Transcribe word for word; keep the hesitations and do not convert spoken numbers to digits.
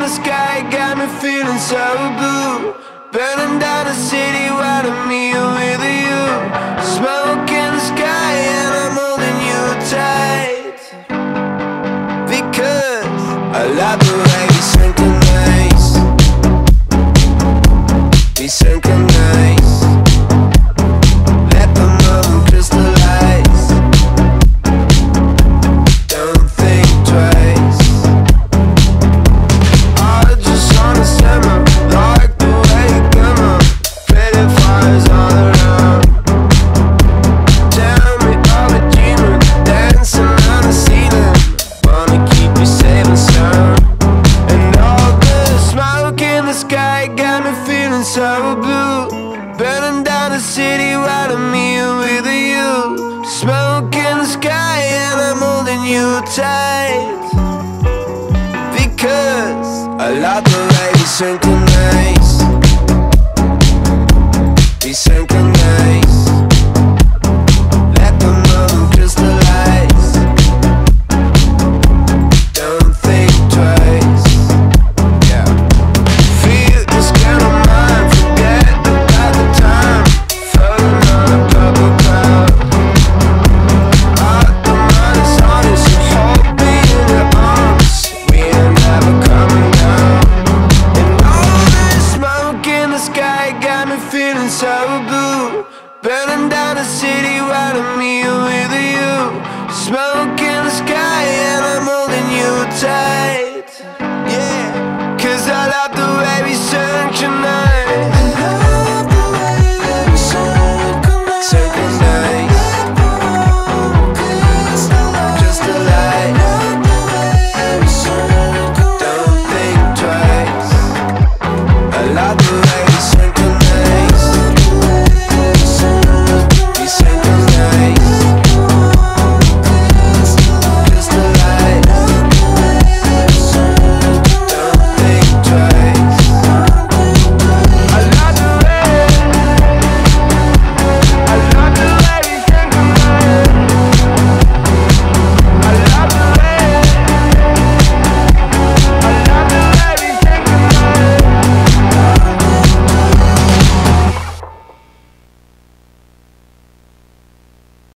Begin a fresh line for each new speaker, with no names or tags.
the sky got me feeling so blue. Burning down the city while I'm here with you. Smoke in the sky and I'm holding you tight, because I love the way we synchronize. We synchronize. Let the moment crystallize. Don't think twice. I just wanna simmer, like the way you glimmer. Pretty fires all around. Tell me all the dreaming, dancing on the ceiling. Wanna keep you safe and sound. And all the smoke in the sky got me feeling so blue. Burning down the city while I'm here with you. Smoke in the sky and I'm holding you tight, because I love the way we synchronize. We synchronize. Let the moment crystallize. Don't think twice. Yeah. Feel this kind of mind. Forget about the time. Floating on a purple cloud. Art the mind is honest. You hold me in your arms. We ain't never coming down. And all this smoke in the sky got me feeling so blue. Burning down the city while I'm here with you. Smoke in the sky and I'm holding you tight. Yeah, cause I love the way we synchronize.